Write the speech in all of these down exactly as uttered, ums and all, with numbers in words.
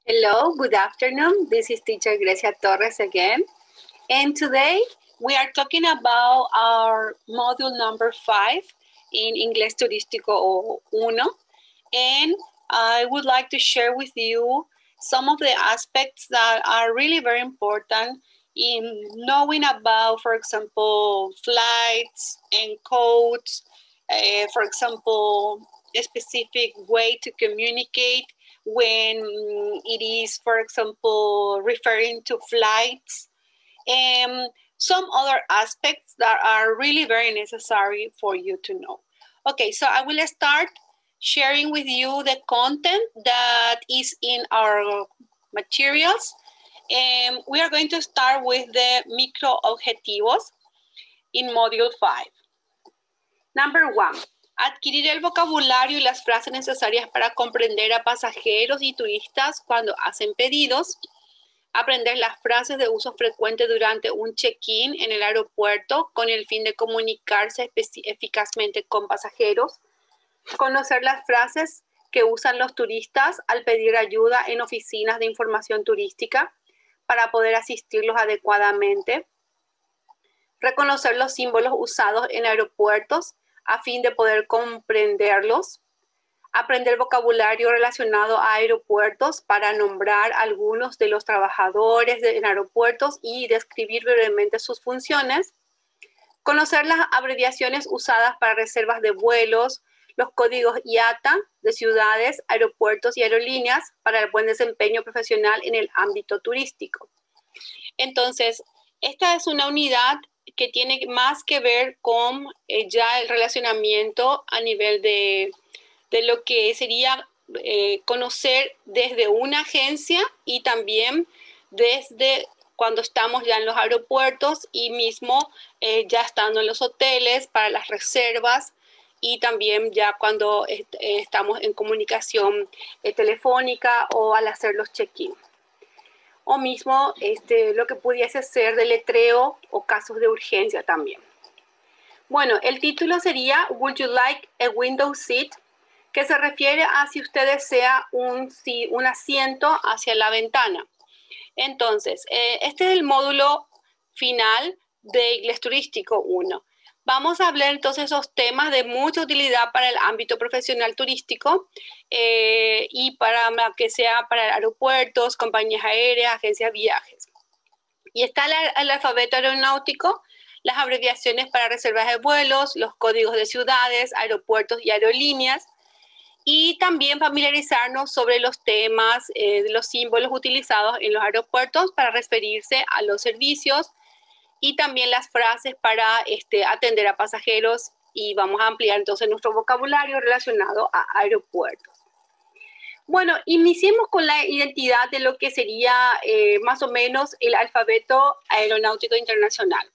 Hello, good afternoon. This is teacher Grecia Torres again. And today we are talking about our module number five in Inglés Turístico uno. And I would like to share with you some of the aspects that are really very important in knowing about, for example, flights and codes, uh, for example, a specific way to communicate when it is, for example, referring to flights, and some other aspects that are really very necessary for you to know. Okay, so I will start sharing with you the content that is in our materials. And we are going to start with the micro objetivos in module five. Number one. Adquirir el vocabulario y las frases necesarias para comprender a pasajeros y turistas cuando hacen pedidos. Aprender las frases de uso frecuente durante un check-in en el aeropuerto con el fin de comunicarse eficazmente con pasajeros. Conocer las frases que usan los turistas al pedir ayuda en oficinas de información turística para poder asistirlos adecuadamente. Reconocer los símbolos usados en aeropuertos a fin de poder comprenderlos, aprender vocabulario relacionado a aeropuertos para nombrar algunos de los trabajadores de, en aeropuertos y describir brevemente sus funciones, conocer las abreviaciones usadas para reservas de vuelos, los códigos I A T A de ciudades, aeropuertos y aerolíneas para el buen desempeño profesional en el ámbito turístico. Entonces, esta es una unidad que tiene más que ver con eh, ya el relacionamiento a nivel de, de lo que sería eh, conocer desde una agencia y también desde cuando estamos ya en los aeropuertos y mismo eh, ya estando en los hoteles para las reservas y también ya cuando est eh, estamos en comunicación eh, telefónica o al hacer los check-in. O mismo este, lo que pudiese ser deletreo o casos de urgencia también. Bueno, el título sería Would you like a window seat? Que se refiere a si usted desea un, si, un asiento hacia la ventana. Entonces, eh, este es el módulo final de Inglés Turístico uno. Vamos a hablar entonces de esos temas de mucha utilidad para el ámbito profesional turístico eh, y para que sea para aeropuertos, compañías aéreas, agencias de viajes. Y está el, el alfabeto aeronáutico, las abreviaciones para reservas de vuelos, los códigos de ciudades, aeropuertos y aerolíneas. Y también familiarizarnos sobre los temas, eh, de los símbolos utilizados en los aeropuertos para referirse a los servicios, y también las frases para este, atender a pasajeros y vamos a ampliar entonces nuestro vocabulario relacionado a aeropuertos. Bueno, iniciemos con la identidad de lo que sería eh, más o menos el alfabeto aeronáutico internacional.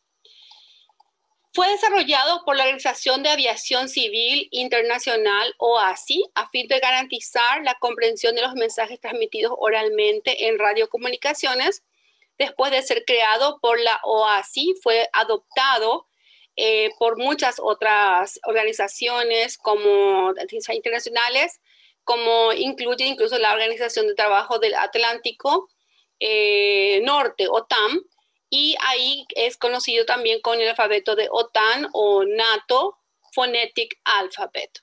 Fue desarrollado por la Organización de Aviación Civil Internacional, O A C I, a fin de garantizar la comprensión de los mensajes transmitidos oralmente en radiocomunicaciones. Después de ser creado por la O A C I, fue adoptado eh, por muchas otras organizaciones como internacionales, como incluye incluso la Organización de Trabajo del Atlántico eh, Norte, O T A M, y ahí es conocido también con el alfabeto de O T A N o NATO Phonetic Alphabet.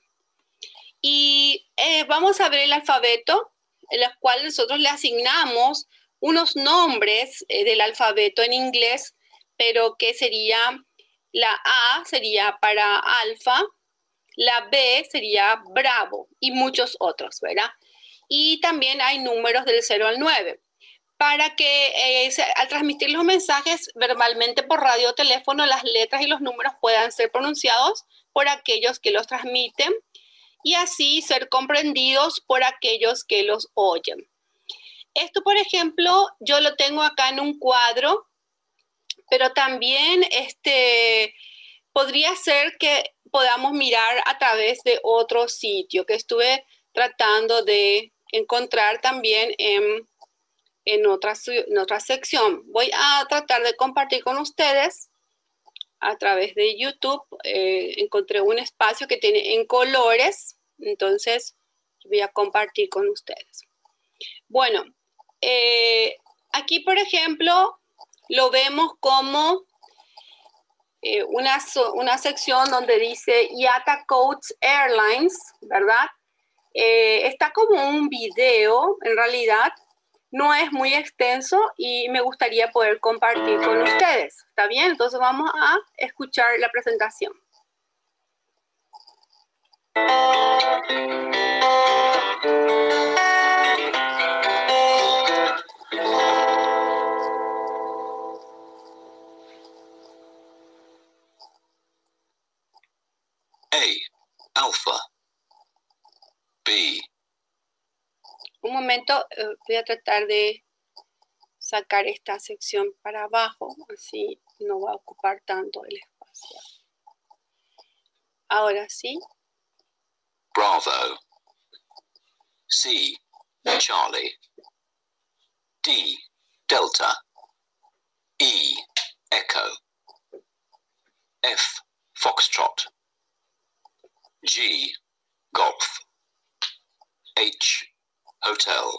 Y eh, vamos a ver el alfabeto, en el cual nosotros le asignamos unos nombres eh, del alfabeto en inglés, pero que sería, la A sería para alfa, la B sería bravo y muchos otros, ¿verdad? Y también hay números del cero al nueve. Para que eh, se, al transmitir los mensajes verbalmente por radio o teléfono, las letras y los números puedan ser pronunciados por aquellos que los transmiten y así ser comprendidos por aquellos que los oyen. Esto, por ejemplo, yo lo tengo acá en un cuadro, pero también este, podría ser que podamos mirar a través de otro sitio que estuve tratando de encontrar también en, en, otra, en otra sección. Voy a tratar de compartir con ustedes a través de YouTube. Eh, encontré un espacio que tiene en colores, entonces voy a compartir con ustedes. Bueno, eh, aquí, por ejemplo, lo vemos como eh, una, una sección donde dice I A T A Codes Airlines, ¿verdad? Eh, está como un video, en realidad, no es muy extenso y me gustaría poder compartir con ustedes. ¿Está bien? Entonces vamos a escuchar la presentación. A. Alpha. B. Un momento, eh, voy a tratar de sacar esta sección para abajo, así no va a ocupar tanto el espacio. Ahora sí. Bravo. C. Charlie. D. Delta. E. Echo. F. Foxtrot. G. Golf. H. Hotel.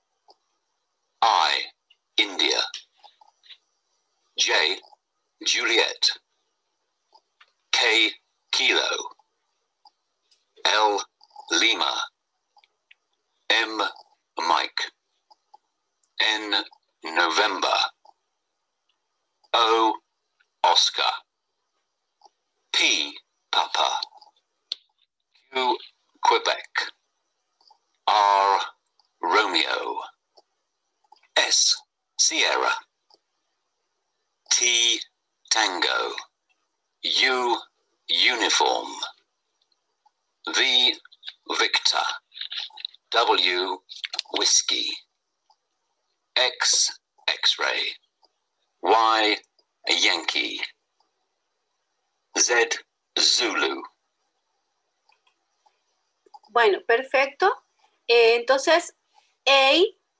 I. India. J. Juliet. K. Kilo. L. Lima. M. Mike. N. November. O. Oscar. P. Papa. Q. Quebec. R. Romeo. S. Sierra. T. Tango. U. Uniform. V. Victor. W. Whiskey. X. X-ray. Y. Yankee. Z. Zulu. Bueno, perfecto. Eh, entonces, A,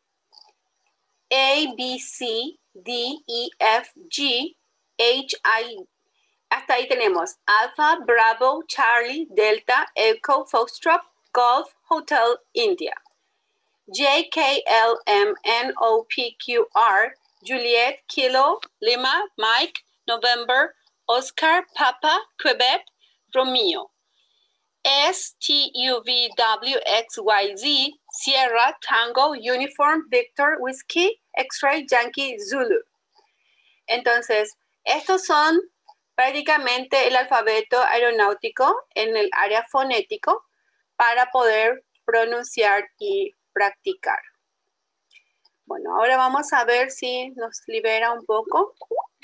A, B, C, D, E, F, G, H, I. Hasta ahí tenemos Alpha, Bravo, Charlie, Delta, Echo, Foxtrot, Golf, Hotel, India. J, K, L, M, N, O, P, Q, R, Juliet, Kilo, Lima, Mike, November, Oscar, Papa, Quebec, Romeo. S, T, U, V, W, X, Y, Z, Sierra, Tango, Uniform, Victor, Whiskey, X-Ray, Yankee, Zulu. Entonces, estos son prácticamente el alfabeto aeronáutico en el área fonético para poder pronunciar y practicar. Bueno, ahora vamos a ver si nos libera un poco.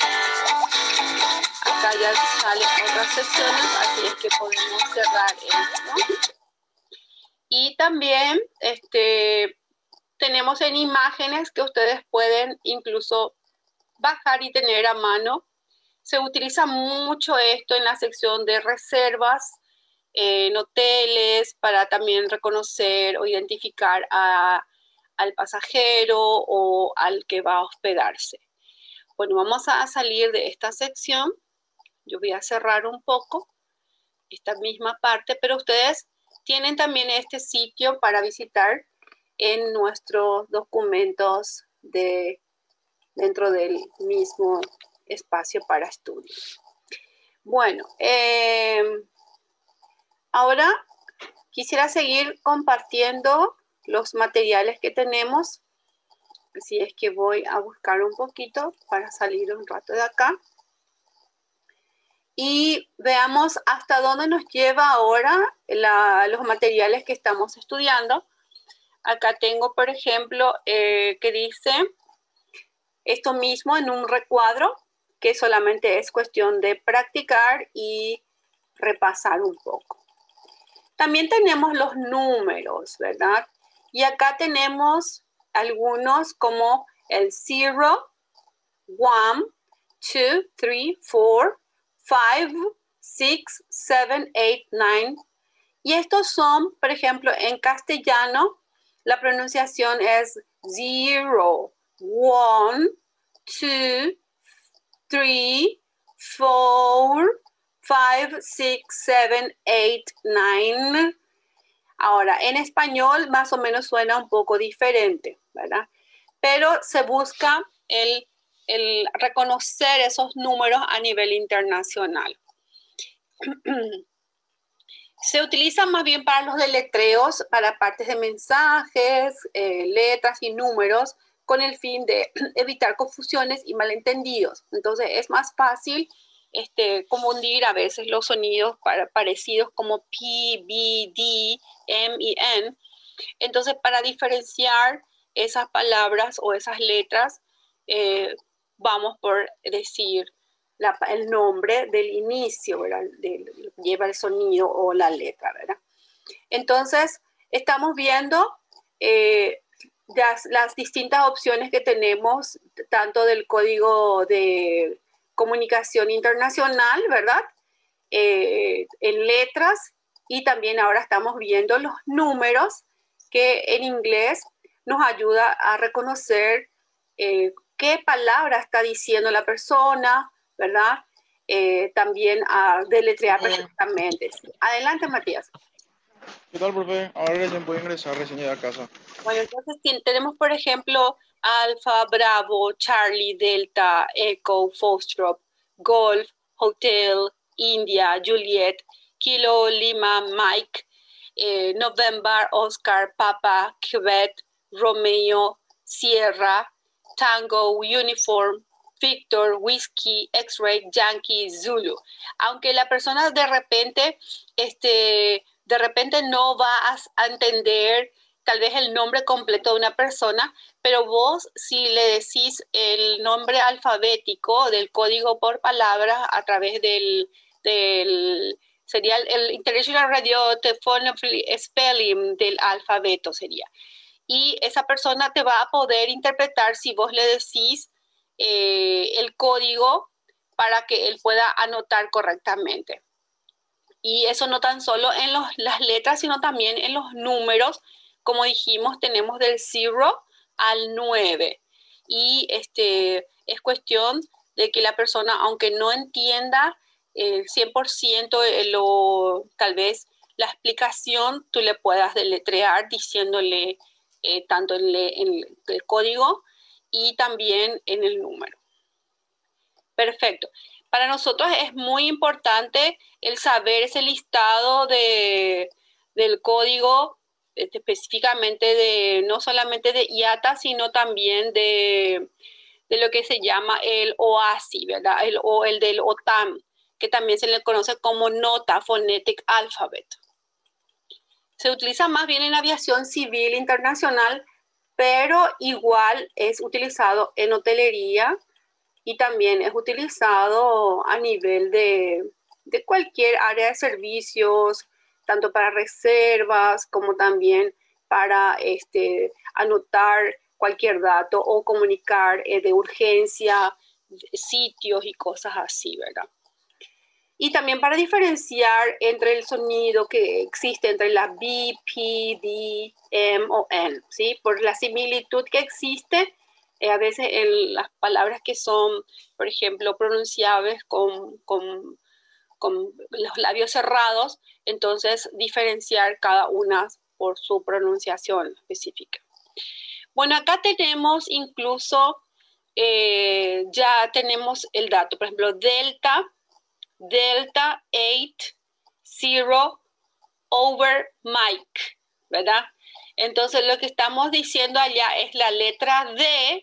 Acá ya salen otras secciones, así es que podemos cerrar esto. Y también este, tenemos en imágenes que ustedes pueden incluso bajar y tener a mano. Se utiliza mucho esto en la sección de reservas, eh, en hoteles, para también reconocer o identificar a, al pasajero o al que va a hospedarse. Bueno, vamos a salir de esta sección. Yo voy a cerrar un poco esta misma parte, pero ustedes tienen también este sitio para visitar en nuestros documentos de, dentro del mismo espacio para estudio. Bueno, eh, ahora quisiera seguir compartiendo los materiales que tenemos. Así es que voy a buscar un poquito para salir un rato de acá. Y veamos hasta dónde nos lleva ahora la, los materiales que estamos estudiando. Acá tengo, por ejemplo, eh, que dice esto mismo en un recuadro, que solamente es cuestión de practicar y repasar un poco. También tenemos los números, ¿verdad? Y acá tenemos algunos como el cero, one, two, three, four, five, six, seven, eight, nine. Y estos son, por ejemplo, en castellano, la pronunciación es zero, one, two, three, four, five, six, seven, eight, nine. Ahora, en español más o menos suena un poco diferente, ¿verdad? pero se busca el, el reconocer esos números a nivel internacional. Se utiliza más bien para los deletreos, para partes de mensajes, eh, letras y números, con el fin de evitar confusiones y malentendidos. Entonces es más fácil este, confundir a veces los sonidos para, parecidos como P, B, D, M y N. Entonces, para diferenciar esas palabras o esas letras, eh, vamos por decir la, el nombre del inicio, ¿verdad? De, lleva el sonido o la letra, ¿verdad? Entonces, estamos viendo eh, las, las distintas opciones que tenemos, tanto del Código de Comunicación Internacional, ¿verdad? Eh, en letras, y también ahora estamos viendo los números, que en inglés nos ayuda a reconocer eh, qué palabra está diciendo la persona, ¿verdad? Eh, también a deletrear perfectamente. Adelante, Matías. ¿Qué tal, profe? Ahora recién puedo ingresar, recién llegué a casa. Bueno, entonces tenemos, por ejemplo, Alfa, Bravo, Charlie, Delta, Echo, Foxtrot, Golf, Hotel, India, Juliet, Kilo, Lima, Mike, eh, November, Oscar, Papa, Quebec, Romeo, Sierra, Tango, Uniform, Victor, Whiskey, X-Ray, Yankee, Zulu. Aunque la persona de repente, este, de repente no va a, a entender tal vez el nombre completo de una persona, pero vos si le decís el nombre alfabético del código por palabra a través del, del sería el, el International Radio Telephone Spelling del alfabeto sería. Y esa persona te va a poder interpretar si vos le decís eh, el código para que él pueda anotar correctamente. Y eso no tan solo en los, las letras, sino también en los números. Como dijimos, tenemos del cero al nueve. Y este, es cuestión de que la persona, aunque no entienda el cien por ciento, lo, tal vez la explicación, tú le puedas deletrear diciéndole eh, tanto en, le, en el código y también en el número. Perfecto. Para nosotros es muy importante el saber ese listado de, del código, este, específicamente de no solamente de I A T A, sino también de, de lo que se llama el O A S I, ¿verdad? El, o el del O T A M, que también se le conoce como Nota Phonetic Alphabet. Se utiliza más bien en aviación civil internacional, pero igual es utilizado en hotelería, y también es utilizado a nivel de, de cualquier área de servicios, tanto para reservas como también para este, anotar cualquier dato o comunicar eh, de urgencia, sitios y cosas así, ¿verdad? Y también para diferenciar entre el sonido que existe entre la B, P, D, M o N, ¿sí? Por la similitud que existe. Eh, a veces el, las palabras que son, por ejemplo, pronunciables con, con, con los labios cerrados, entonces diferenciar cada una por su pronunciación específica. Bueno, acá tenemos incluso, eh, ya tenemos el dato, por ejemplo, delta, delta ocho, cero, over Mike, ¿verdad? Entonces lo que estamos diciendo allá es la letra D,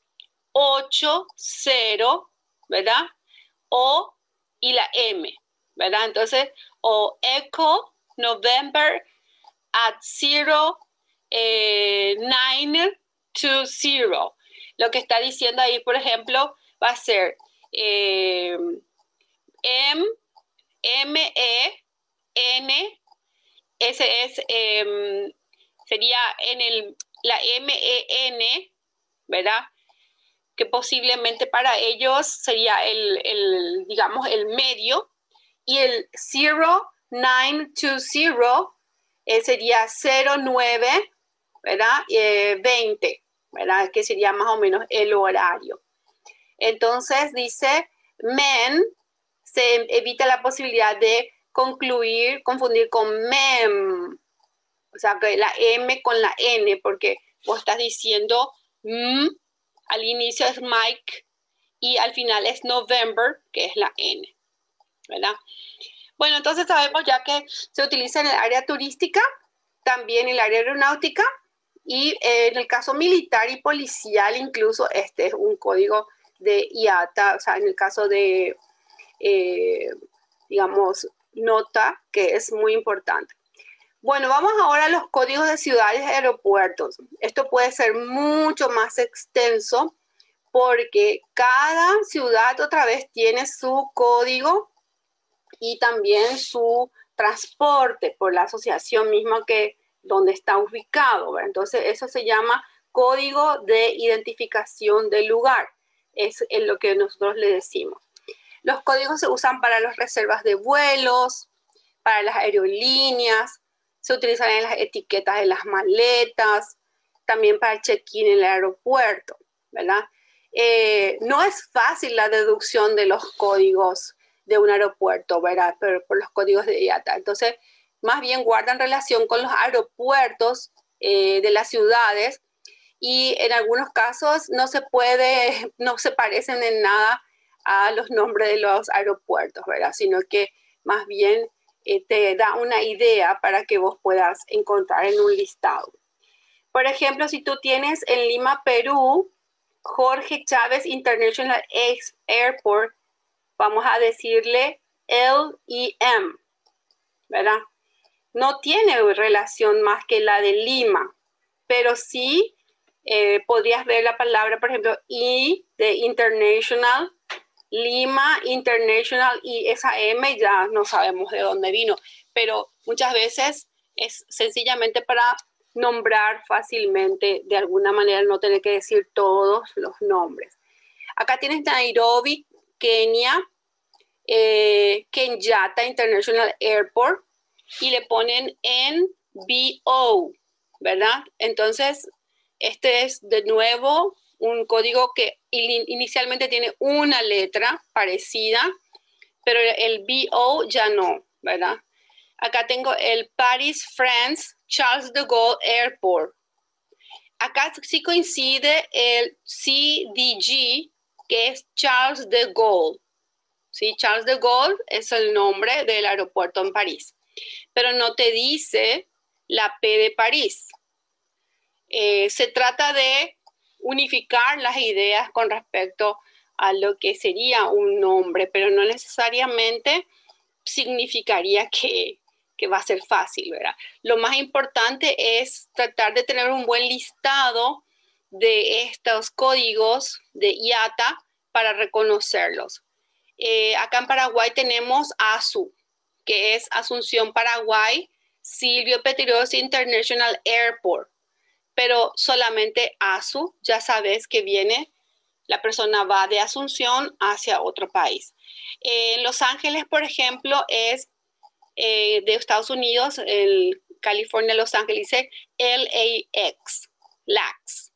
ocho, cero, ¿verdad? O y la M, ¿verdad? Entonces, o Echo, November, at zero, eh, nine, to zero. Lo que está diciendo ahí, por ejemplo, va a ser eh, M, M, E, N, ese es, eh, sería en el, la M, E, N, ¿verdad? Que posiblemente para ellos sería el, el, digamos, el medio, y el cero, nueve, two, zero eh, sería cero, nueve, ¿verdad? Eh, veinte, ¿verdad? Que sería más o menos el horario. Entonces dice men, se evita la posibilidad de concluir, confundir con mem, o sea, que la M con la N, porque vos estás diciendo M, al inicio es Mike y al final es November, que es la N, ¿verdad? Bueno, entonces sabemos ya que se utiliza en el área turística, también en el área aeronáutica y eh, en el caso militar y policial incluso este es un código de I A T A, o sea, en el caso de, eh, digamos, nota, que es muy importante. Bueno, vamos ahora a los códigos de ciudades y aeropuertos. Esto puede ser mucho más extenso porque cada ciudad otra vez tiene su código y también su transporte por la asociación misma que donde está ubicado, ¿verdad? Entonces eso se llama código de identificación del lugar, es en lo que nosotros le decimos. Los códigos se usan para las reservas de vuelos, para las aerolíneas, se utilizan en las etiquetas de las maletas, también para el check-in en el aeropuerto, ¿verdad? Eh, no es fácil la deducción de los códigos de un aeropuerto, ¿verdad? Pero por los códigos de I A T A. Entonces, más bien guardan relación con los aeropuertos eh, de las ciudades y en algunos casos no se puede, no se parecen en nada a los nombres de los aeropuertos, ¿verdad? Sino que más bien eh, te da una idea para que vos puedas encontrar en un listado. Por ejemplo, si tú tienes en Lima, Perú, Jorge Chávez International Airport, vamos a decirle L I M, ¿verdad? No tiene relación más que la de Lima, pero sí eh, podrías ver la palabra, por ejemplo, I de International, Lima International, y esa M ya no sabemos de dónde vino, pero muchas veces es sencillamente para nombrar fácilmente, de alguna manera no tener que decir todos los nombres. Acá tienes Nairobi, Kenia, eh, Kenyatta International Airport, y le ponen N B O, ¿verdad? Entonces, este es de nuevo un código que inicialmente tiene una letra parecida, pero el B O ya no, ¿verdad? Acá tengo el Paris, France, Charles de Gaulle Airport. Acá sí coincide el C D G, que es Charles de Gaulle. ¿Sí? Charles de Gaulle es el nombre del aeropuerto en París, pero no te dice la P de París. Eh, se trata de unificar las ideas con respecto a lo que sería un nombre, pero no necesariamente significaría que, que va a ser fácil, ¿verdad? Lo más importante es tratar de tener un buen listado de estos códigos de I A T A para reconocerlos. Eh, acá en Paraguay tenemos ASU, que es Asunción, Paraguay, Silvio Pettirossi International Airport, pero solamente ASU, ya sabes que viene, la persona va de Asunción hacia otro país. Eh, en Los Ángeles, por ejemplo, es eh, de Estados Unidos, el California, Los Ángeles, dice L A X, L A X.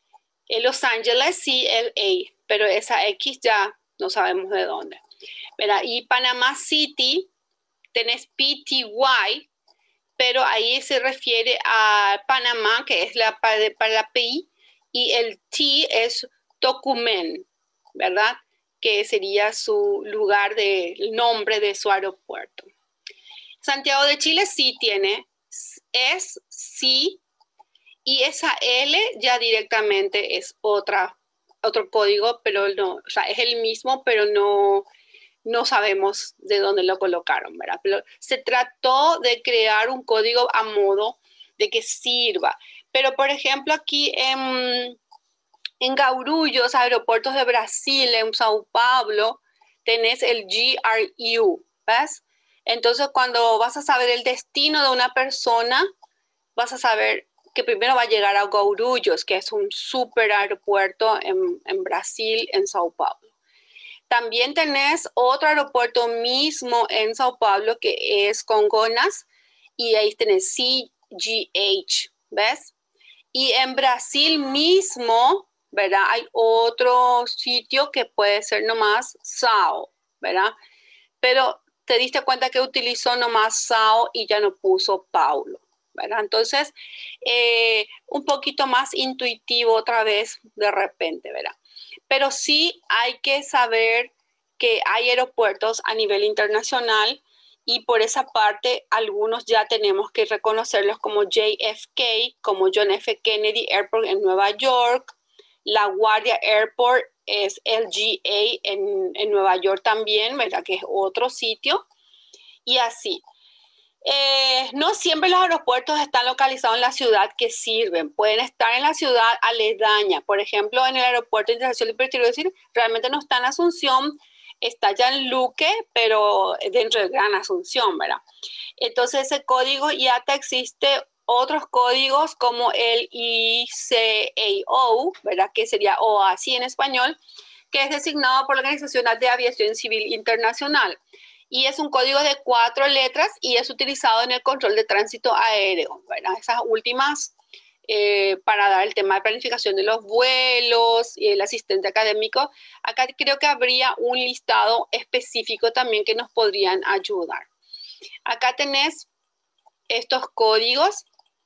En Los Ángeles, sí, L A, pero esa X ya no sabemos de dónde, ¿verdad? Y Panamá City, tenés P T Y, pero ahí se refiere a Panamá, que es la para, para la P I, y el T es Tocumen, ¿verdad? Que sería su lugar de, el nombre de su aeropuerto. Santiago de Chile sí tiene, es sí, y esa L ya directamente es otra, otro código, pero no, o sea, es el mismo, pero no, no sabemos de dónde lo colocaron, ¿verdad? Pero se trató de crear un código a modo de que sirva. Pero, por ejemplo, aquí en, en Gaurullos, aeropuertos de Brasil, en Sao Paulo, tenés el G R U, ¿ves? Entonces, cuando vas a saber el destino de una persona, vas a saber que primero va a llegar a Guarulhos, que es un súper aeropuerto en, en Brasil, en Sao Paulo. También tenés otro aeropuerto mismo en Sao Paulo, que es Congonhas, y ahí tenés C G H, ¿ves? Y en Brasil mismo, ¿verdad? Hay otro sitio que puede ser nomás Sao, ¿verdad? Pero te diste cuenta que utilizó nomás Sao y ya no puso Paulo, ¿verdad? Entonces, eh, un poquito más intuitivo otra vez de repente, ¿verdad? Pero sí hay que saber que hay aeropuertos a nivel internacional y por esa parte algunos ya tenemos que reconocerlos como J F K, como John F. Kennedy Airport en Nueva York, La Guardia Airport es L G A en, en Nueva York también, ¿verdad? Que es otro sitio, y así. Eh, no siempre los aeropuertos están localizados en la ciudad que sirven, pueden estar en la ciudad aledaña. Por ejemplo, en el aeropuerto internacional de decir, realmente no está en Asunción, está ya en Luque, pero dentro de Gran Asunción, ¿verdad? Entonces ese código I A T A existe otros códigos como el I C A O, ¿verdad? Que sería O A C I en español, que es designado por la Organización de Aviación Civil Internacional. Y es un código de cuatro letras y es utilizado en el control de tránsito aéreo, ¿verdad? Esas últimas eh, para dar el tema de planificación de los vuelos y el asistente académico. Acá creo que habría un listado específico también que nos podrían ayudar. Acá tenés estos códigos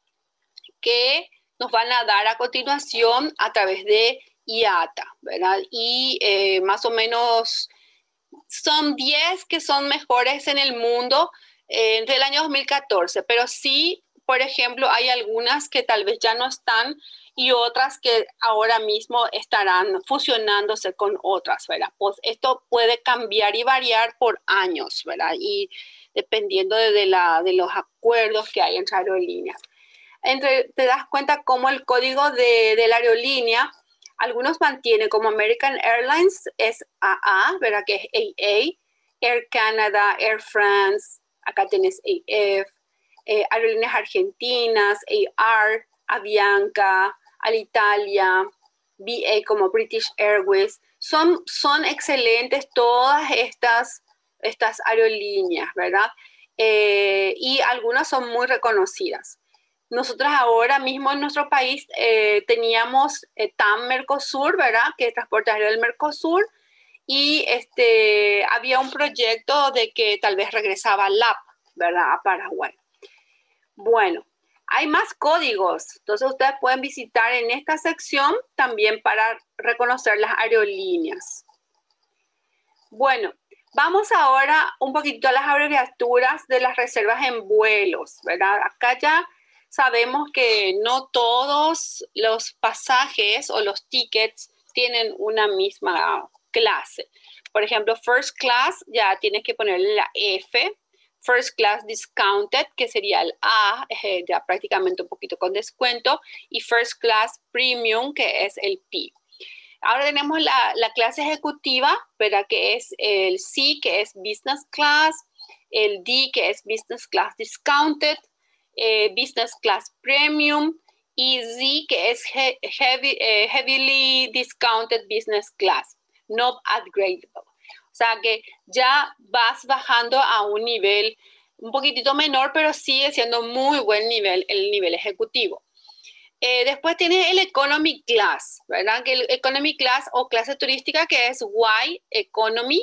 que nos van a dar a continuación a través de I A T A, ¿verdad? Y eh, más o menos son diez que son mejores en el mundo eh, del año dos mil catorce, pero sí, por ejemplo, hay algunas que tal vez ya no están y otras que ahora mismo estarán fusionándose con otras, ¿verdad? Pues esto puede cambiar y variar por años, ¿verdad? Y dependiendo de, de, la, de los acuerdos que hay entre aerolíneas. Entre, te das cuenta cómo el código de, de la aerolínea, algunos mantienen como American Airlines es A A, ¿verdad? Que es A A, Air Canada, Air France, acá tenés A F, eh, aerolíneas argentinas, A R, Avianca, Alitalia, B A como British Airways. Son, son excelentes todas estas, estas aerolíneas, ¿verdad? Eh, y algunas son muy reconocidas. Nosotros ahora mismo en nuestro país eh, teníamos eh, T A M Mercosur, ¿verdad? Que es transporte aéreo del Mercosur. Y este, había un proyecto de que tal vez regresaba L A P, ¿verdad? A Paraguay. Bueno, hay más códigos. Entonces ustedes pueden visitar en esta sección también para reconocer las aerolíneas. Bueno, vamos ahora un poquito a las abreviaturas de las reservas en vuelos, ¿verdad? Acá ya sabemos que no todos los pasajes o los tickets tienen una misma clase. Por ejemplo, First Class ya tienes que ponerle la F. First Class Discounted, que sería el A, eh, ya prácticamente un poquito con descuento. Y First Class Premium, que es el P. Ahora tenemos la, la clase ejecutiva, ¿verdad? Que es el C, que es Business Class. El D, que es Business Class Discounted. Eh, business Class Premium, y Z, que es he, heavy, eh, Heavily Discounted Business Class, Not Upgradable. O sea que ya vas bajando a un nivel un poquitito menor, pero sigue siendo muy buen nivel, el nivel ejecutivo. Eh, después tiene el Economy Class, ¿verdad? Que el Economy Class o clase turística, que es Y, Economy,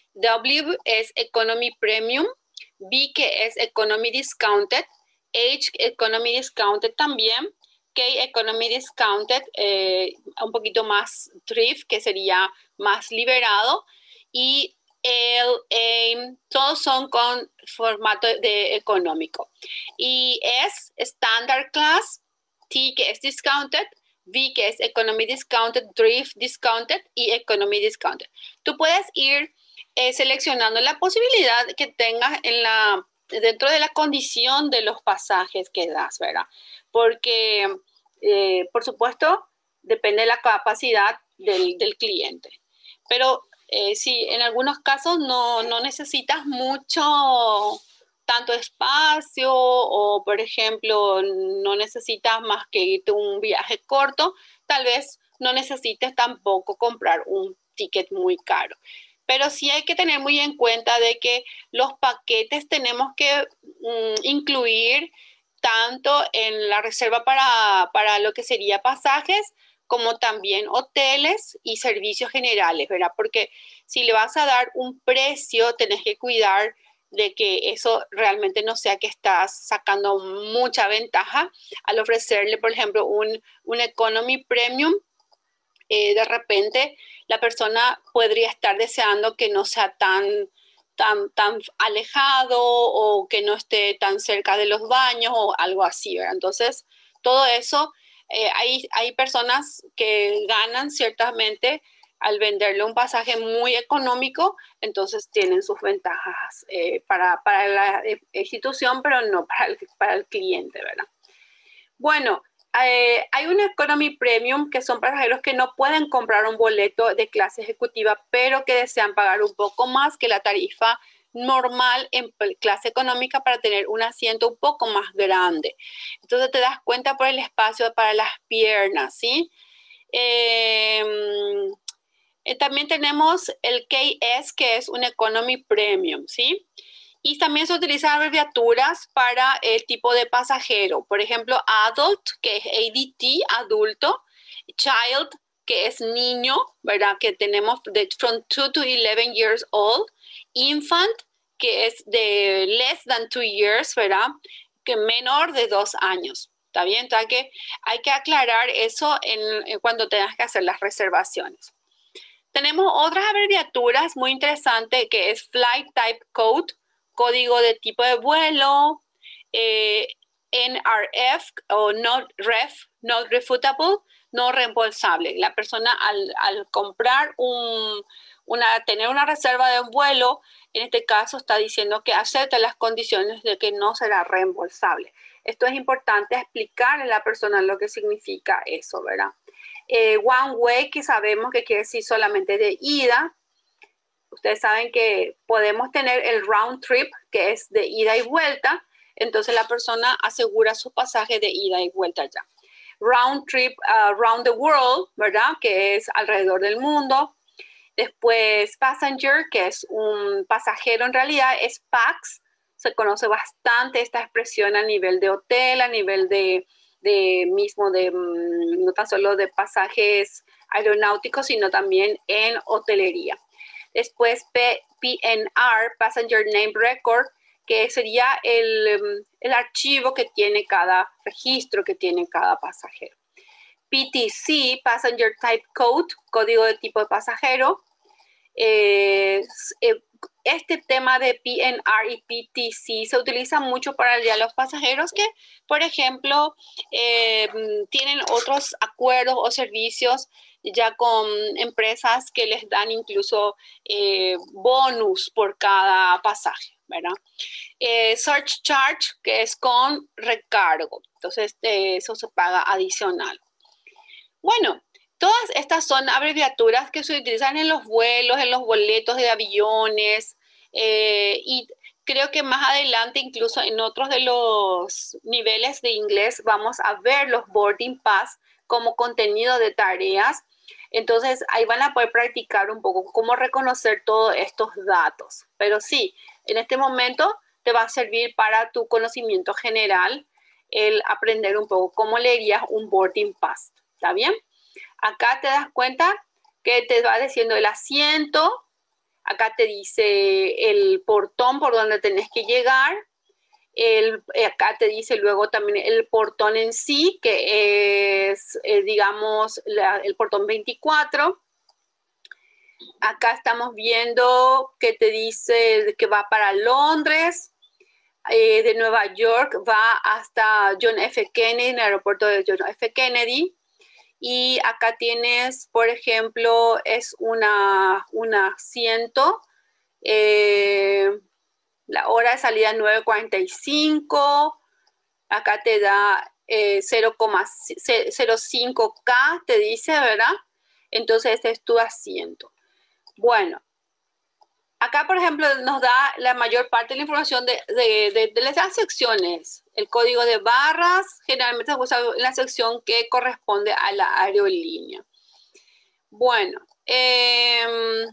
W es Economy Premium, B, que es Economy Discounted, H, Economy Discounted también, K, Economy Discounted, eh, un poquito más thrift, que sería más liberado, y L, AIM, todos son con formato de económico. Y S, Standard Class, T, que es Discounted, V, que es Economy Discounted, Thrift Discounted y Economy Discounted. Tú puedes ir eh, seleccionando la posibilidad que tengas en la dentro de la condición de los pasajes que das, ¿verdad? Porque, eh, por supuesto, depende de la capacidad del, del cliente. Pero eh, sí, en algunos casos no, no necesitas mucho, tanto espacio o, por ejemplo, no necesitas más que irte un viaje corto, tal vez no necesites tampoco comprar un ticket muy caro. Pero sí hay que tener muy en cuenta de que los paquetes tenemos que mm, incluir tanto en la reserva para, para lo que sería pasajes, como también hoteles y servicios generales, ¿verdad? Porque si le vas a dar un precio, tenés que cuidar de que eso realmente no sea que estás sacando mucha ventaja al ofrecerle, por ejemplo, un, un Economy Premium. Eh, de repente la persona podría estar deseando que no sea tan, tan, tan alejado o que no esté tan cerca de los baños o algo así, ¿verdad? Entonces, todo eso, eh, hay, hay personas que ganan ciertamente al venderle un pasaje muy económico, entonces tienen sus ventajas eh, para, para la institución, pero no para el, para el cliente, ¿verdad? Bueno, eh, hay un Economy Premium que son pasajeros que no pueden comprar un boleto de clase ejecutiva, pero que desean pagar un poco más que la tarifa normal en clase económica para tener un asiento un poco más grande. Entonces te das cuenta por el espacio para las piernas, ¿sí? Eh, eh, también tenemos el K S, que es un Economy Premium, ¿sí? Y también se utilizan abreviaturas para el tipo de pasajero. Por ejemplo, adult, que es A D T, adulto. Child, que es niño, ¿verdad? Que tenemos de from two to eleven years old. Infant, que es de less than two years, ¿verdad? Que menor de dos años. ¿Está bien? Entonces hay que, hay que aclarar eso en, en cuando tengas que hacer las reservaciones. Tenemos otras abreviaturas muy interesantes, que es Flight Type Code, código de tipo de vuelo, eh, N R F o Not Ref, Not Refutable, no reembolsable. La persona al, al comprar un, una, tener una reserva de un vuelo, en este caso está diciendo que acepta las condiciones de que no será reembolsable. Esto es importante explicarle a la persona lo que significa eso, ¿verdad? Eh, one way, que sabemos que quiere decir solamente de ida. Ustedes saben que podemos tener el round trip, que es de ida y vuelta. Entonces la persona asegura su pasaje de ida y vuelta ya. Round trip, uh, round the world, ¿verdad? Que es alrededor del mundo. Después passenger, que es un pasajero en realidad, es P A X. Se conoce bastante esta expresión a nivel de hotel, a nivel de, de mismo de, no tan solo de pasajes aeronáuticos, sino también en hotelería. Después P N R, Passenger Name Record, que sería el, el archivo que tiene cada registro que tiene cada pasajero. P T C, Passenger Type Code, código de tipo de pasajero. Eh, este tema de P N R y P T C se utiliza mucho para el día de los pasajeros que, por ejemplo, eh, tienen otros acuerdos o servicios ya con empresas que les dan incluso eh, bonus por cada pasaje, ¿verdad? Eh, Search Charge, que es con recargo. Entonces, eh, eso se paga adicional. Bueno, todas estas son abreviaturas que se utilizan en los vuelos, en los boletos de aviones, eh, y creo que más adelante, incluso en otros de los niveles de inglés, vamos a ver los boarding pass como contenido de tareas. Entonces, ahí van a poder practicar un poco cómo reconocer todos estos datos. Pero sí, en este momento te va a servir para tu conocimiento general el aprender un poco cómo leerías un boarding pass. ¿Está bien? Acá te das cuenta que te va diciendo el asiento. Acá te dice el portón por donde tenés que llegar. El, acá te dice luego también el portón en sí, que es, eh, digamos, la, el portón veinticuatro. Acá estamos viendo que te dice que va para Londres. Eh, de Nueva York va hasta John F. Kennedy, en el aeropuerto de John F. Kennedy. Y acá tienes, por ejemplo, es una, un asiento. Eh, la hora de salida nueve cuarenta y cinco. Acá te da eh, cero coma cero cinco K, te dice, ¿verdad? Entonces, este es tu asiento. Bueno. Acá, por ejemplo, nos da la mayor parte de la información de, de, de, de las secciones. El código de barras generalmente se usa en la sección que corresponde a la aerolínea. Bueno, eh,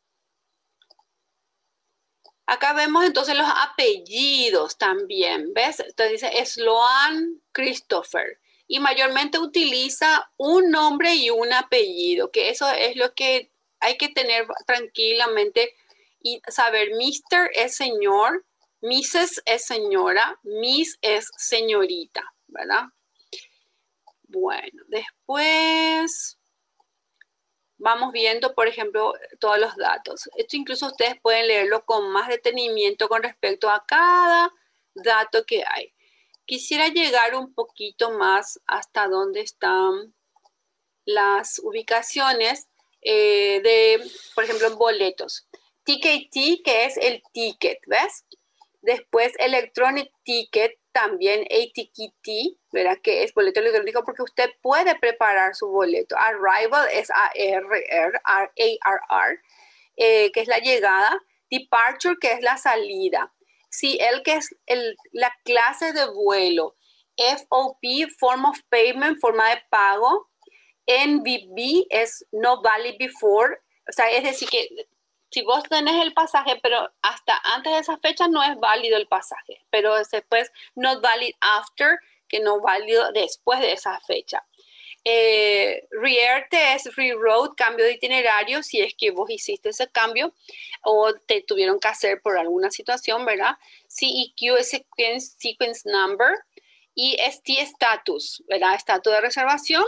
acá vemos entonces los apellidos también, ¿ves? Entonces dice Sloan Christopher. Y mayormente utiliza un nombre y un apellido, que eso es lo que hay que tener tranquilamente Y saber, mister es señor, missus es señora, miss es señorita, ¿verdad? Bueno, después vamos viendo, por ejemplo, todos los datos. Esto incluso ustedes pueden leerlo con más detenimiento con respecto a cada dato que hay. Quisiera llegar un poquito más hasta dónde están las ubicaciones eh, de, por ejemplo, en boletos. T K T, que es el ticket, ¿ves? Después Electronic Ticket, también A T K T, ¿verdad? Que es boleto electrónico porque usted puede preparar su boleto. Arrival es A R R, A R R, eh, que es la llegada. Departure, que es la salida. C L, que es el, la clase de vuelo. F O P, Form of Payment, forma de pago. N V B es No Valid Before, o sea, es decir que si vos tenés el pasaje, pero hasta antes de esa fecha no es válido el pasaje, pero después Not Valid After, que no es válido después de esa fecha. Eh, Reerte es Reroute, cambio de itinerario, si es que vos hiciste ese cambio o te tuvieron que hacer por alguna situación, ¿verdad? C E Q es Sequence, sequence Number y S T Status, ¿verdad? Estatus de reservación.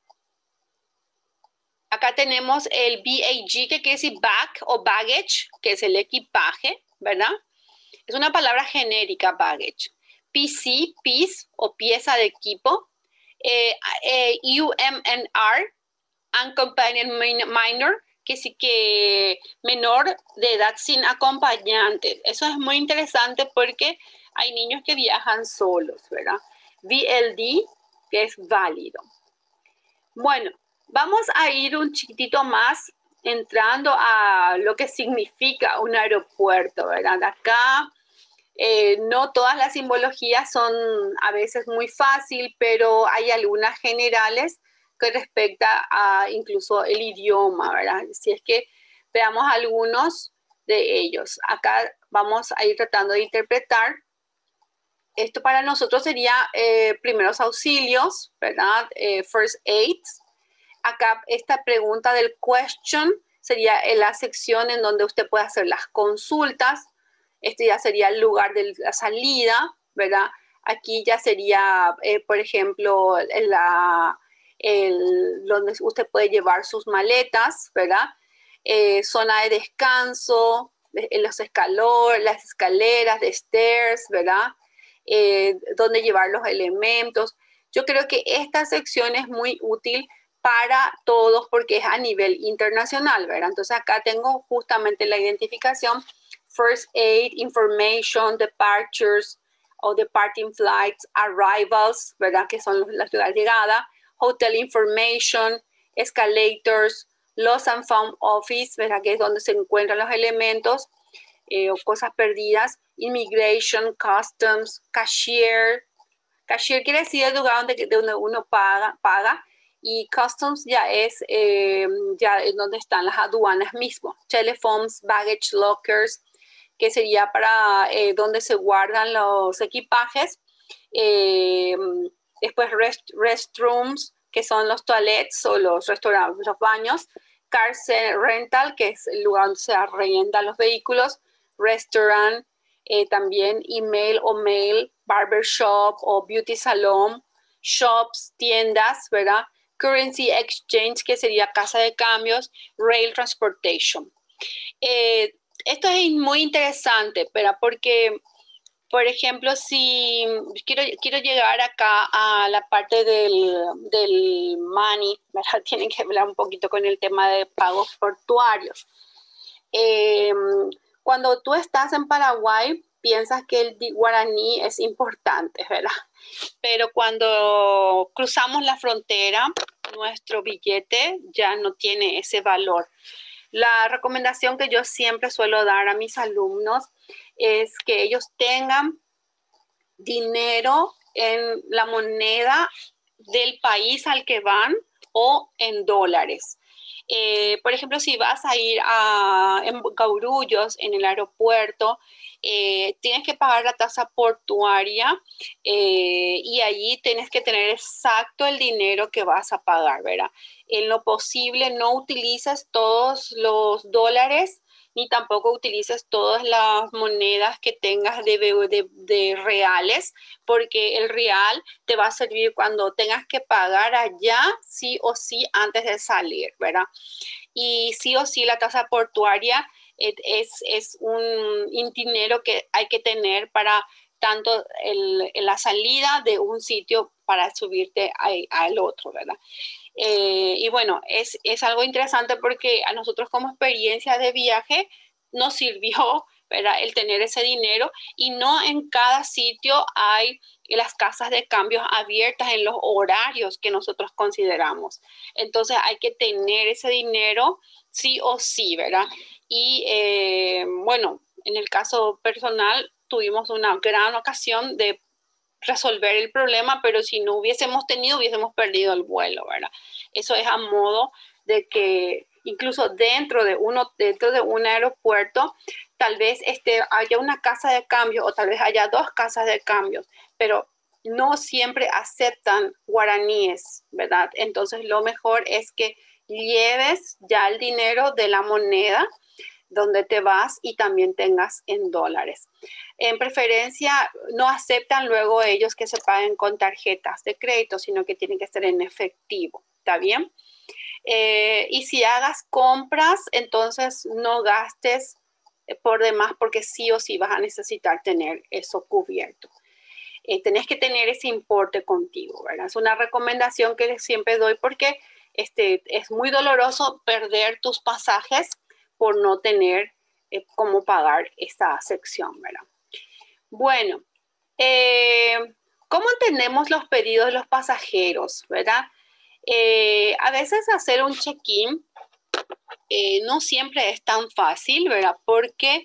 Acá tenemos el B A G, que quiere decir bag o baggage, que es el equipaje, ¿verdad? Es una palabra genérica, baggage. P C, piece o pieza de equipo. Eh, eh, U M N R, unaccompanied minor, que sí que menor de edad sin acompañante. Eso es muy interesante porque hay niños que viajan solos, ¿verdad? V L D, que es válido. Bueno, vamos a ir un chiquitito más entrando a lo que significa un aeropuerto, ¿verdad? Acá eh, no todas las simbologías son a veces muy fácil, pero hay algunas generales que respecta a incluso el idioma, ¿verdad? Si es que veamos algunos de ellos. Acá vamos a ir tratando de interpretar. Esto para nosotros sería eh, primeros auxilios, ¿verdad? Eh, first aid. Acá esta pregunta del question sería en la sección en donde usted puede hacer las consultas. Este ya sería el lugar de la salida, ¿verdad? Aquí ya sería, eh, por ejemplo, la, el, donde usted puede llevar sus maletas, ¿verdad? Eh, zona de descanso, de, los escalones, las escaleras de stairs, ¿verdad? Eh, donde llevar los elementos. Yo creo que esta sección es muy útil para todos porque es a nivel internacional, ¿verdad? Entonces acá tengo justamente la identificación, first aid, information, departures o departing flights, arrivals, ¿verdad? Que son los, las lugares de llegada, hotel information, escalators, lost and found office, ¿verdad? Que es donde se encuentran los elementos eh, o cosas perdidas, immigration, customs, cashier. Cashier quiere decir el lugar donde, donde uno paga, paga y customs ya es eh, ya es donde están las aduanas mismo. Telephones, baggage lockers, que sería para eh, donde se guardan los equipajes. Eh, después rest, restrooms, que son los toilets o los restaurantes, los baños. Car rental, que es el lugar donde se arrendan los vehículos. Restaurant, eh, también email o mail, barbershop o beauty salon, shops, tiendas, ¿verdad? Currency exchange, que sería casa de cambios, rail transportation. Eh, esto es muy interesante, ¿verdad? Porque, por ejemplo, si quiero, quiero llegar acá a la parte del, del money, ¿verdad? Tienen que hablar un poquito con el tema de pagos portuarios. Eh, cuando tú estás en Paraguay, piensas que el guaraní es importante, ¿verdad? Pero cuando cruzamos la frontera, nuestro billete ya no tiene ese valor. La recomendación que yo siempre suelo dar a mis alumnos es que ellos tengan dinero en la moneda del país al que van o en dólares. Eh, por ejemplo, si vas a ir a en Gaurullos, en el aeropuerto, eh, tienes que pagar la tasa portuaria eh, y allí tienes que tener exacto el dinero que vas a pagar, ¿verdad? En lo posible no utilices todos los dólares ni tampoco utilices todas las monedas que tengas de, de, de reales, porque el real te va a servir cuando tengas que pagar allá, sí o sí, antes de salir, ¿verdad? Y sí o sí la tasa portuaria es, es un dinero que hay que tener para tanto el, la salida de un sitio para subirte al otro, ¿verdad? Eh, y bueno, es, es algo interesante porque a nosotros como experiencia de viaje nos sirvió, ¿verdad?, el tener ese dinero, y no en cada sitio hay las casas de cambios abiertas en los horarios que nosotros consideramos. Entonces hay que tener ese dinero sí o sí, ¿verdad? Y eh, bueno, en el caso personal tuvimos una gran ocasión de resolver el problema, pero si no hubiésemos tenido, hubiésemos perdido el vuelo, ¿verdad? Eso es a modo de que incluso dentro de uno, dentro de un aeropuerto, tal vez este, haya una casa de cambio o tal vez haya dos casas de cambios, pero no siempre aceptan guaraníes, ¿verdad? Entonces lo mejor es que lleves ya el dinero de la moneda donde te vas y también tengas en dólares. En preferencia, no aceptan luego ellos que se paguen con tarjetas de crédito, sino que tienen que ser en efectivo, ¿está bien? Eh, y si hagas compras, entonces no gastes por demás, porque sí o sí vas a necesitar tener eso cubierto. Eh, tenés que tener ese importe contigo, ¿verdad? Es una recomendación que siempre doy porque este, es muy doloroso perder tus pasajes por no tener eh, cómo pagar esta sección, ¿verdad? Bueno, eh, ¿cómo entendemos los pedidos de los pasajeros, verdad? Eh, a veces hacer un check-in eh, no siempre es tan fácil, ¿verdad? Porque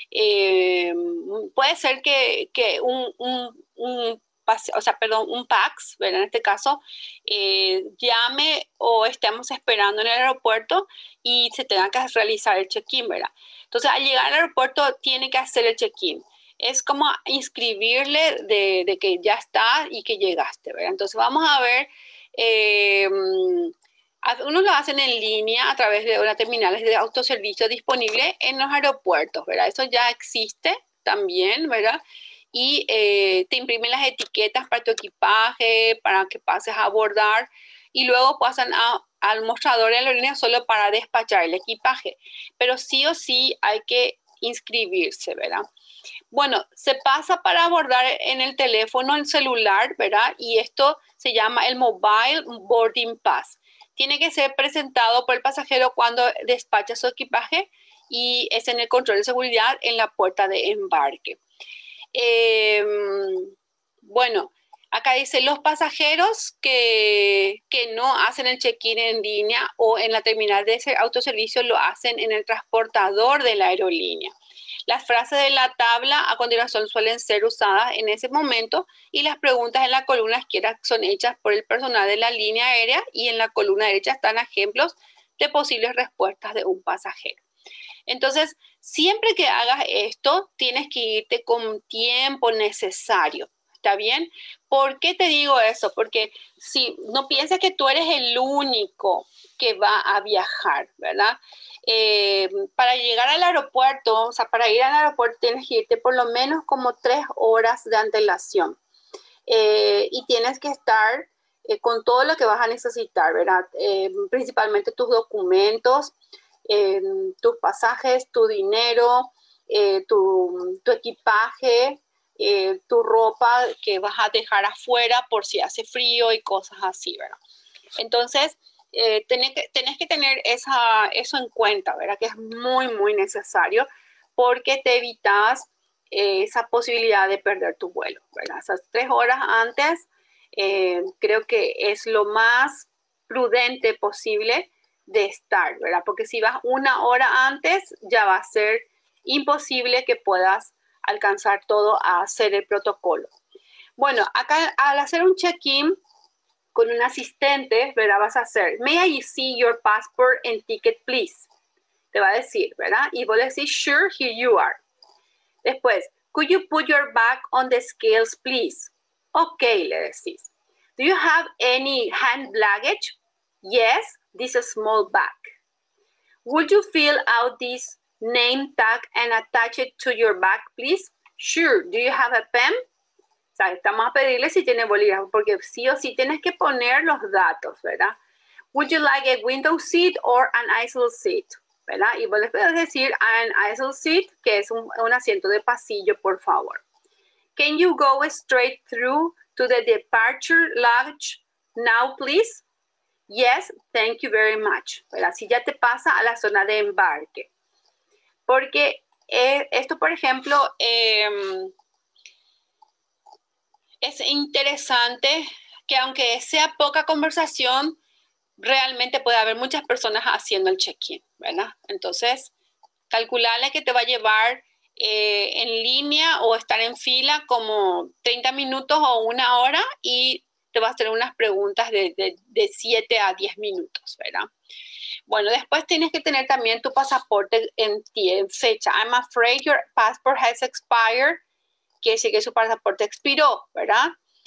eh, puede ser que, que un, un, un o sea, perdón, un PAX, ¿verdad? En este caso, eh, llame o estemos esperando en el aeropuerto y se tenga que realizar el check-in, ¿verdad? Entonces, al llegar al aeropuerto, tiene que hacer el check-in. Es como inscribirle de, de que ya está y que llegaste, ¿verdad? Entonces, vamos a ver, eh, unos lo hacen en línea a través de una terminales de autoservicio disponible en los aeropuertos, ¿verdad? Eso ya existe también, ¿verdad? Y eh, te imprimen las etiquetas para tu equipaje, para que pases a abordar, y luego pasan a, al mostrador en la línea solo para despachar el equipaje. Pero sí o sí hay que inscribirse, ¿verdad? Bueno, se pasa para abordar en el teléfono, en celular, ¿verdad? Y esto se llama el Mobile Boarding Pass. Tiene que ser presentado por el pasajero cuando despacha su equipaje y es en el control de seguridad en la puerta de embarque. Eh, bueno, acá dice los pasajeros que, que no hacen el check-in en línea o en la terminal de ese autoservicio lo hacen en el transportador de la aerolínea. Las frases de la tabla a continuación suelen ser usadas en ese momento y las preguntas en la columna izquierda son hechas por el personal de la línea aérea y en la columna derecha están ejemplos de posibles respuestas de un pasajero. Entonces, siempre que hagas esto, tienes que irte con tiempo necesario, ¿está bien? ¿Por qué te digo eso? Porque si no piensas que tú eres el único que va a viajar, ¿verdad? Eh, para llegar al aeropuerto, o sea, para ir al aeropuerto tienes que irte por lo menos como tres horas de antelación. Eh, y tienes que estar eh, con todo lo que vas a necesitar, ¿verdad? Eh, principalmente tus documentos, eh, tus pasajes, tu dinero, eh, tu, tu equipaje, eh, tu ropa que vas a dejar afuera por si hace frío y cosas así, ¿verdad? Entonces, eh, tenés, que, tenés que tener esa, eso en cuenta, ¿verdad? Que es muy, muy necesario porque te evitas eh, esa posibilidad de perder tu vuelo, ¿verdad? Esas tres horas antes eh, creo que es lo más prudente posible de estar, ¿verdad? Porque si vas una hora antes, ya va a ser imposible que puedas alcanzar todo a hacer el protocolo. Bueno, acá al hacer un check-in con un asistente, ¿verdad? Vas a hacer, may I see your passport and ticket, please? Te va a decir, ¿verdad? Y vos le decís, sure, here you are. Después, could you put your bag on the scales, please? Ok, le decís. Do you have any hand luggage? Yes, this is a small bag. Would you fill out this name tag and attach it to your bag, please? Sure. Do you have a pen? O sea, estamos a pedirle si tiene bolígrafo, porque sí o sí tienes que poner los datos, ¿verdad? Would you like a window seat or an aisle seat? ¿Verdad? Y vos les puedes decir an aisle seat, que es un, un asiento de pasillo, por favor. Can you go straight through to the departure lounge now, please? Yes, thank you very much. ¿Verdad? Así ya te pasa a la zona de embarque. Porque eh, esto, por ejemplo, eh, es interesante que aunque sea poca conversación, realmente puede haber muchas personas haciendo el check-in, ¿verdad? Entonces, calcularle que te va a llevar eh, en línea o estar en fila como treinta minutos o una hora y te va a hacer unas preguntas de, de, de siete a diez minutos, ¿verdad? Bueno, después tienes que tener también tu pasaporte en, en fecha. I'm afraid your passport has expired. Quiere decir que su pasaporte expiró, ¿verdad?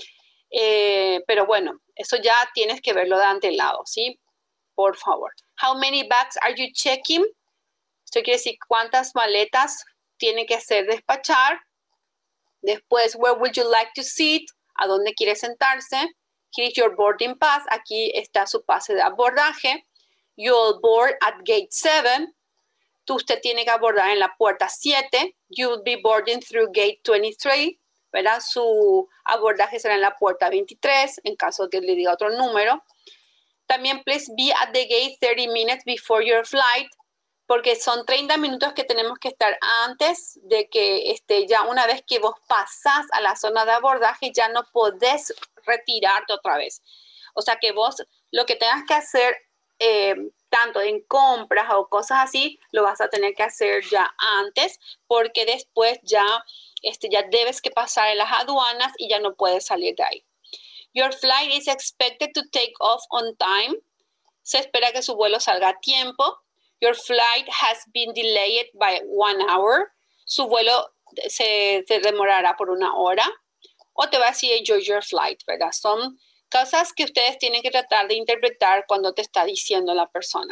Eh, pero bueno, eso ya tienes que verlo de antelado, ¿sí? Por favor. How many bags are you checking? Esto quiere decir cuántas maletas tiene que hacer despachar. Después, where would you like to sit? ¿A dónde quiere sentarse? Here is your boarding pass. Aquí está su pase de abordaje. You'll board at gate seven. Tú usted tiene que abordar en la puerta siete. You'll be boarding through gate twenty-three. ¿Verdad? Su abordaje será en la puerta veintitrés, en caso de que le diga otro número. También, please be at the gate thirty minutes before your flight, porque son treinta minutos que tenemos que estar antes de que este, ya una vez que vos pasás a la zona de abordaje, ya no podés retirarte otra vez. O sea que vos lo que tengas que hacer, eh, tanto en compras o cosas así, lo vas a tener que hacer ya antes, porque después ya, este, ya debes que pasar en las aduanas y ya no puedes salir de ahí. Your flight is expected to take off on time. Se espera que su vuelo salga a tiempo. Your flight has been delayed by one hour. Su vuelo se, se demorará por una hora. O te va a decir enjoy your flight, ¿verdad? Son cosas que ustedes tienen que tratar de interpretar cuando te está diciendo la persona.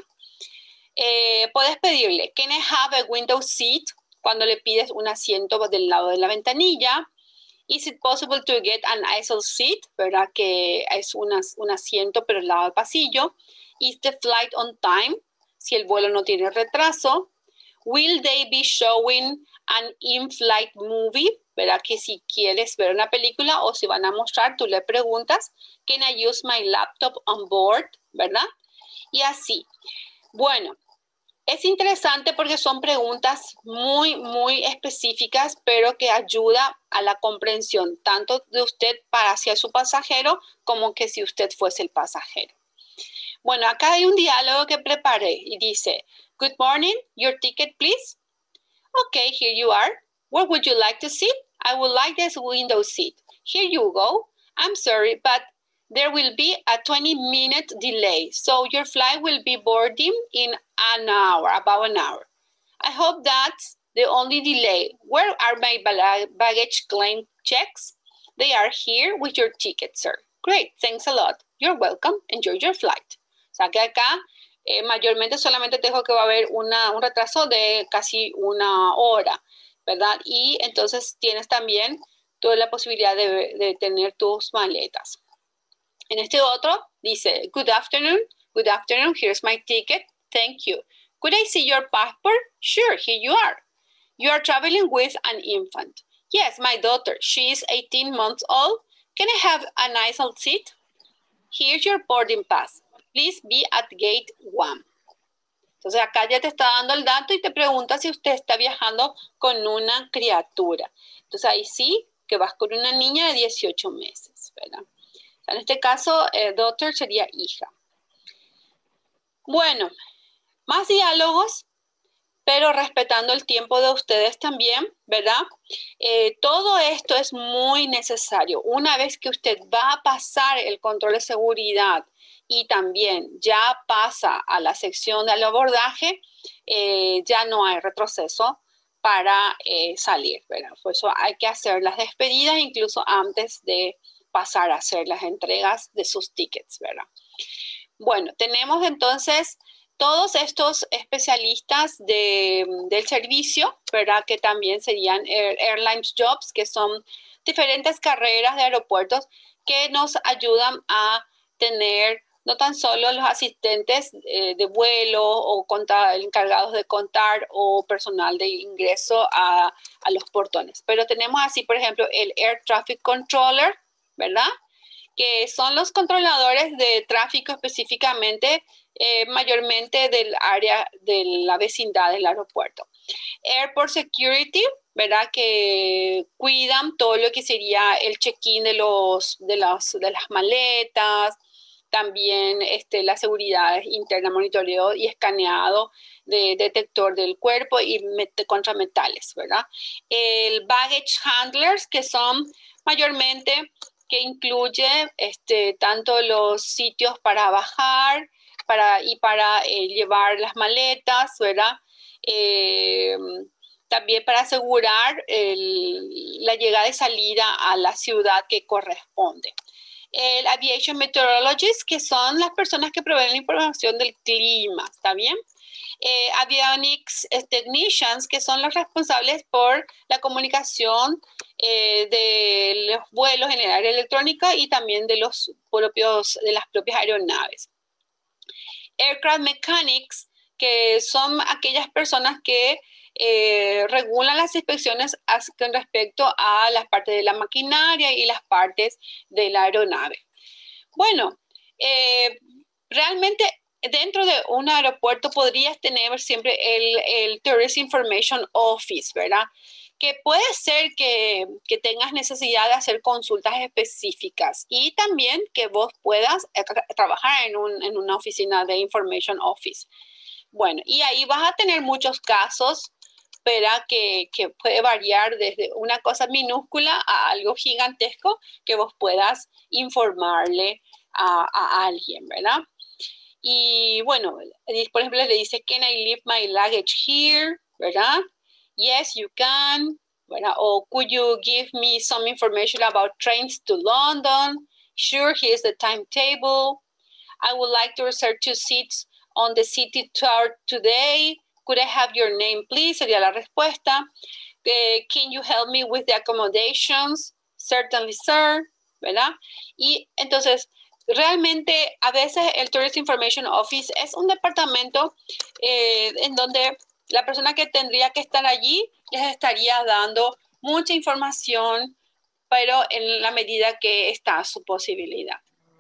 Eh, puedes pedirle, can I have a window seat? Cuando le pides un asiento del lado de la ventanilla. Is it possible to get an aisle seat? ¿Verdad? Que es una, un asiento pero al lado del pasillo. Is the flight on time? Si el vuelo no tiene retraso. Will they be showing an in-flight movie? ¿Verdad? Que si quieres ver una película o si van a mostrar, tú le preguntas, can I use my laptop on board? ¿Verdad? Y así. Bueno, es interesante porque son preguntas muy, muy específicas, pero que ayuda a la comprensión tanto de usted para hacia su pasajero como que si usted fuese el pasajero. Bueno, acá hay un diálogo que preparé y dice, good morning, your ticket please. Okay, here you are. Where would you like to sit? I would like this window seat. Here you go. I'm sorry, but there will be a twenty minute delay, so your flight will be boarding in an hour, about an hour. I hope that's the only delay. Where are my baggage claim checks? They are here with your ticket, sir. Great, thanks a lot. You're welcome. Enjoy your flight. O sea que acá eh, mayormente solamente te digo que va a haber una, un retraso de casi una hora, ¿verdad? Y entonces tienes también toda la posibilidad de, de tener tus maletas. En este otro dice, good afternoon, good afternoon, here's my ticket, thank you. Could I see your passport? Sure, here you are. You are traveling with an infant. Yes, my daughter, she is eighteen months old. Can I have an aisle seat? Here's your boarding pass. Please be at gate one. Entonces acá ya te está dando el dato y te pregunta si usted está viajando con una criatura. Entonces ahí sí que vas con una niña de dieciocho meses, ¿verdad? En este caso, eh, daughter sería hija. Bueno, más diálogos, pero respetando el tiempo de ustedes también, ¿verdad? Eh, todo esto es muy necesario. Una vez que usted va a pasar el control de seguridad y también ya pasa a la sección del abordaje, eh, ya no hay retroceso para eh, salir, ¿verdad? Por eso hay que hacer las despedidas incluso antes de pasar a hacer las entregas de sus tickets, ¿verdad? Bueno, tenemos entonces todos estos especialistas de, del servicio, ¿verdad? Que también serían air, Airlines Jobs, que son diferentes carreras de aeropuertos que nos ayudan a tener no tan solo los asistentes eh, de vuelo o contar, encargados de contar o personal de ingreso a, a los portones. Pero tenemos así, por ejemplo, el Air Traffic Controller, ¿verdad? Que son los controladores de tráfico específicamente, eh, mayormente del área de la vecindad del aeropuerto. Airport Security, ¿verdad? Que cuidan todo lo que sería el check-in de, los, de, los, de las maletas, también este, la seguridad interna, monitoreo y escaneado de detector del cuerpo y met contra metales, ¿verdad? El baggage handlers, que son mayormente, que incluye este, tanto los sitios para bajar para, y para eh, llevar las maletas, ¿verdad? Eh, también para asegurar el, la llegada y salida a la ciudad que corresponde. El Aviation Meteorologist, que son las personas que proveen la información del clima, ¿está bien? Eh, Avionics Technicians, que son los responsables por la comunicación eh, de los vuelos en el área electrónica y también de, los propios, de las propias aeronaves. Aircraft Mechanics, que son aquellas personas que eh, regulan las inspecciones con respecto a las partes de la maquinaria y las partes de la aeronave. Bueno, eh, realmente dentro de un aeropuerto podrías tener siempre el, el Tourist Information Office, ¿verdad? Que puede ser que, que tengas necesidad de hacer consultas específicas y también que vos puedas tra trabajar en, un, en una oficina de Information Office. Bueno, y ahí vas a tener muchos casos, ¿verdad? Que, que puede variar desde una cosa minúscula a algo gigantesco que vos puedas informarle a, a alguien, ¿verdad? Y bueno, por ejemplo, le dice, can I leave my luggage here? ¿Verdad? Yes, you can. ¿Verdad? O could you give me some information about trains to London? Sure, here's the timetable. I would like to reserve two seats on the city tour today. Could I have your name, please? Sería la respuesta. Uh, can you help me with the accommodations? Certainly, sir. ¿Verdad? Y entonces, realmente a veces el Tourist Information Office es un departamento eh, en donde la persona que tendría que estar allí les estaría dando mucha información, pero en la medida que está a su posibilidad.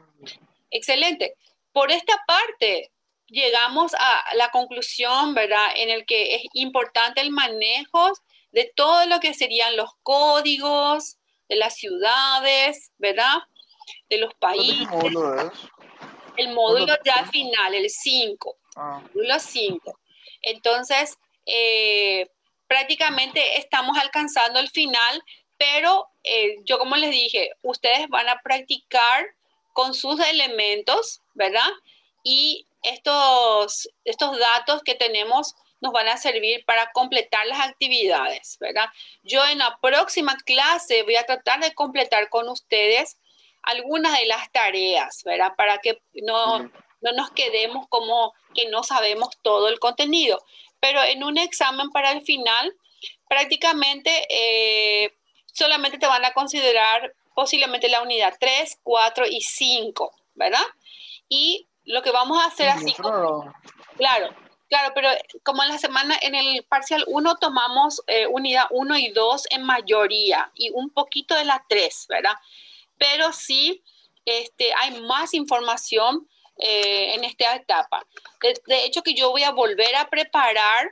Excelente. Por esta parte, llegamos a la conclusión, ¿verdad?, en el que es importante el manejo de todo lo que serían los códigos de las ciudades, ¿verdad?, de los países. ¿Qué módulo es? El módulo ya final, el cinco. Ah. Módulo cinco. Entonces, eh, prácticamente estamos alcanzando el final, pero eh, yo como les dije, ustedes van a practicar con sus elementos, ¿verdad? Y estos, estos datos que tenemos nos van a servir para completar las actividades, ¿verdad? Yo en la próxima clase voy a tratar de completar con ustedes algunas de las tareas, ¿verdad? Para que no, no nos quedemos como que no sabemos todo el contenido. Pero en un examen para el final, prácticamente eh, solamente te van a considerar posiblemente la unidad tres, cuatro y cinco, ¿verdad? Y lo que vamos a hacer así, como, claro, claro, pero como en la semana, en el parcial uno tomamos eh, unidad uno y dos en mayoría y un poquito de la tres, ¿verdad? Pero sí este, hay más información eh, en esta etapa. De, de hecho, que yo voy a volver a preparar,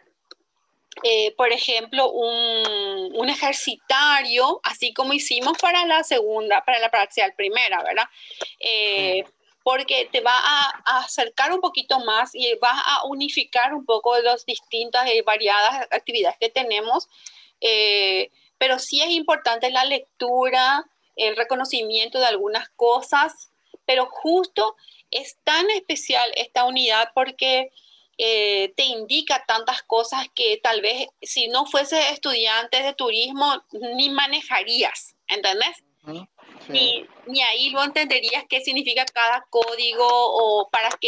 eh, por ejemplo, un, un ejercitario, así como hicimos para la segunda, para la parcial primera, ¿verdad? Eh, porque te va a, a acercar un poquito más y vas a unificar un poco las distintas y variadas actividades que tenemos. Eh, pero sí es importante la lectura, el reconocimiento de algunas cosas, pero justo es tan especial esta unidad porque eh, te indica tantas cosas que tal vez si no fuese estudiante de turismo ni manejarías, ¿entendés? Uh-huh. Sí. Ni, ni ahí lo entenderías qué significa cada código o para qué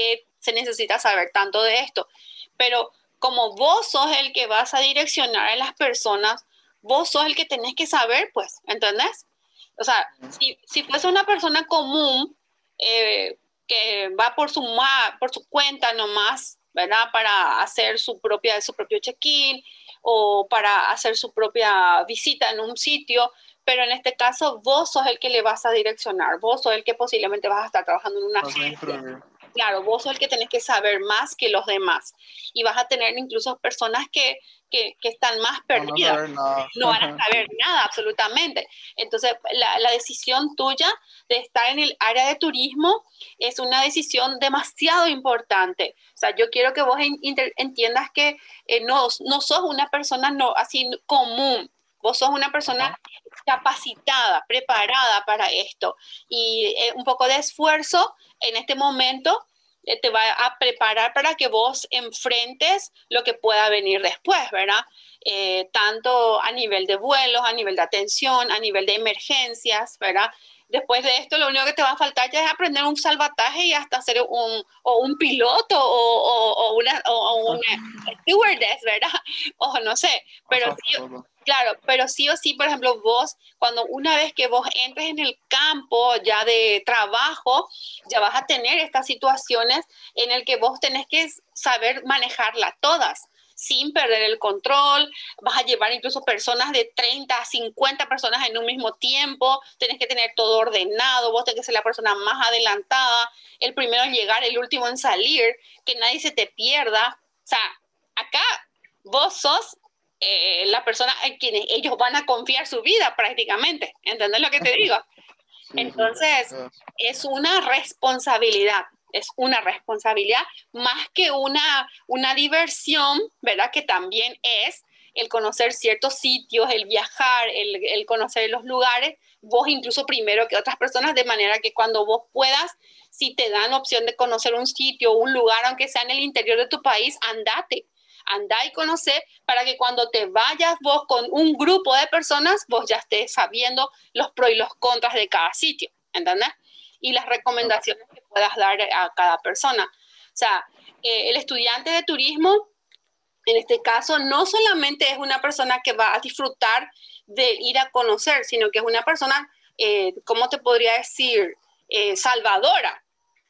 se necesita saber tanto de esto. Pero como vos sos el que vas a direccionar a las personas, vos sos el que tenés que saber, pues, ¿entendés? O sea, si, si fuese una persona común eh, que va por su, por su cuenta nomás, ¿verdad? Para hacer su, propia, su propio check-in o para hacer su propia visita en un sitio, pero en este caso vos sos el que le vas a direccionar, vos sos el que posiblemente vas a estar trabajando en una agencia. Claro, vos sos el que tenés que saber más que los demás y vas a tener incluso personas que, que, que están más perdidas. No, no, no van a saber nada, absolutamente. Entonces, la, la decisión tuya de estar en el área de turismo es una decisión demasiado importante. O sea, yo quiero que vos entiendas que eh, no, no sos una persona no, así común. Vos sos una persona uh-huh. capacitada, preparada para esto. Y eh, un poco de esfuerzo en este momento eh, te va a preparar para que vos enfrentes lo que pueda venir después, ¿verdad? Eh, tanto a nivel de vuelos, a nivel de atención, a nivel de emergencias, ¿verdad? Después de esto, lo único que te va a faltar ya es aprender un salvataje y hasta ser un, o un piloto o, o, o una, o, o una stewardess, ¿verdad? O no sé, pero sí, claro, pero sí o sí, por ejemplo, vos, cuando una vez que vos entres en el campo ya de trabajo, ya vas a tener estas situaciones en el que vos tenés que saber manejarlas todas, sin perder el control. Vas a llevar incluso personas de treinta a cincuenta personas en un mismo tiempo, tenés que tener todo ordenado, vos tenés que ser la persona más adelantada, el primero en llegar, el último en salir, que nadie se te pierda. O sea, acá vos sos eh, la persona en quien ellos van a confiar su vida prácticamente, ¿entendés lo que te digo? Sí, Entonces, sí, es una responsabilidad. Es una responsabilidad más que una, una diversión, ¿verdad? Que también es el conocer ciertos sitios, el viajar, el, el conocer los lugares, vos incluso primero que otras personas, de manera que cuando vos puedas, si te dan opción de conocer un sitio, un lugar, aunque sea en el interior de tu país, andate. Andá y conocer para que cuando te vayas vos con un grupo de personas, vos ya estés sabiendo los pros y los contras de cada sitio, ¿entendés? Y las recomendaciones que puedas dar a cada persona. O sea, eh, el estudiante de turismo, en este caso, no solamente es una persona que va a disfrutar de ir a conocer, sino que es una persona, eh, ¿cómo te podría decir? Eh, salvadora.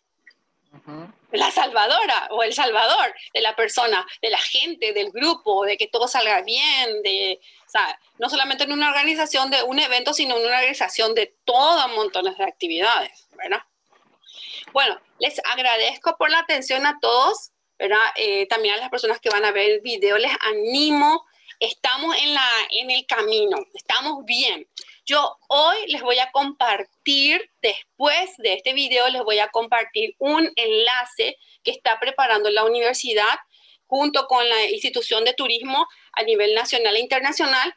Uh-huh. La salvadora o el salvador de la persona, de la gente, del grupo, de que todo salga bien, de, o sea, no solamente en una organización de un evento, sino en una organización de todos montones de actividades, ¿verdad? Bueno, les agradezco por la atención a todos, ¿verdad? Eh, también a las personas que van a ver el video, les animo, estamos en, la, en el camino, estamos bien. Yo hoy les voy a compartir, después de este video, les voy a compartir un enlace que está preparando la universidad junto con la institución de turismo a nivel nacional e internacional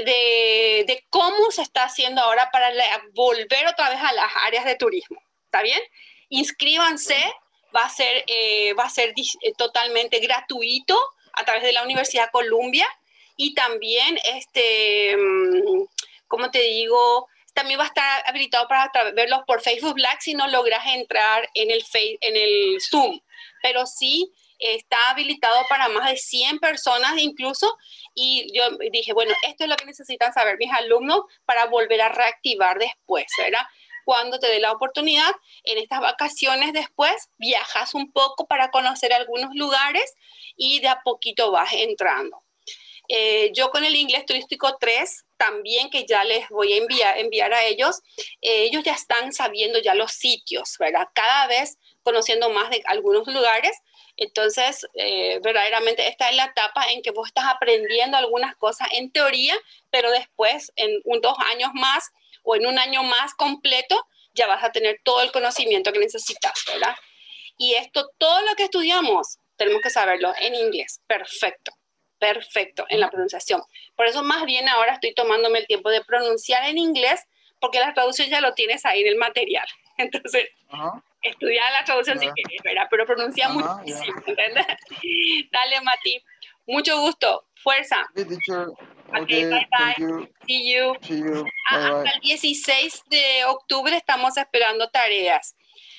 de, de cómo se está haciendo ahora para la, volver otra vez a las áreas de turismo. ¿Está bien? Inscríbanse, va a ser, eh, va a ser eh, totalmente gratuito a través de la Universidad Columbia y también este... Um, como te digo, también va a estar habilitado para verlos por Facebook Live si no logras entrar en el, face, en el Zoom. Pero sí está habilitado para más de cien personas incluso. Y yo dije, bueno, esto es lo que necesitan saber mis alumnos para volver a reactivar después, ¿verdad? Cuando te dé la oportunidad, en estas vacaciones después, viajas un poco para conocer algunos lugares y de a poquito vas entrando. Eh, yo con el inglés turístico tres, también que ya les voy a enviar, enviar a ellos, eh, ellos ya están sabiendo ya los sitios, ¿verdad? Cada vez conociendo más de algunos lugares. Entonces, eh, verdaderamente esta es la etapa en que vos estás aprendiendo algunas cosas en teoría, pero después en un, dos años más o en un año más completo, ya vas a tener todo el conocimiento que necesitas, ¿verdad? Y esto, todo lo que estudiamos, tenemos que saberlo en inglés. Perfecto. Perfecto, en la pronunciación. Por eso más bien ahora estoy tomándome el tiempo de pronunciar en inglés, porque la traducción ya lo tienes ahí en el material. Entonces, uh-huh. estudia la traducción yeah. si quieres, ¿verdad? Pero pronuncia uh-huh, muchísimo, yeah. ¿entendés? Dale, Mati. Mucho gusto. Fuerza. Okay, teacher. Okay, okay, bye, bye. Thank you. See you. See you. Ah, bye, hasta bye. el dieciséis de octubre estamos esperando tareas.